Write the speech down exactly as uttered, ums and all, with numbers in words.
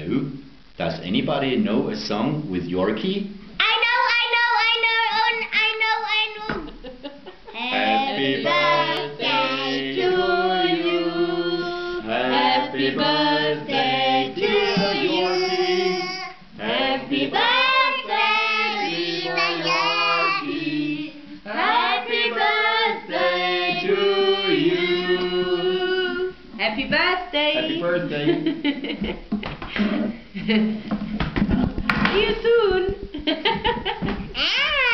know. Does anybody know a song with Yorkie? I know, I know, I know, I know, I know. Happy birthday to you. Happy birthday to Yorkie. Happy birthday, dear Yorkie. Happy birthday to you. Happy birthday! Happy birthday! See you soon!